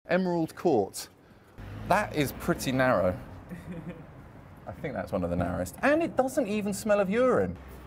Emerald Court. That is pretty narrow. I think that's one of the narrowest. And it doesn't even smell of urine.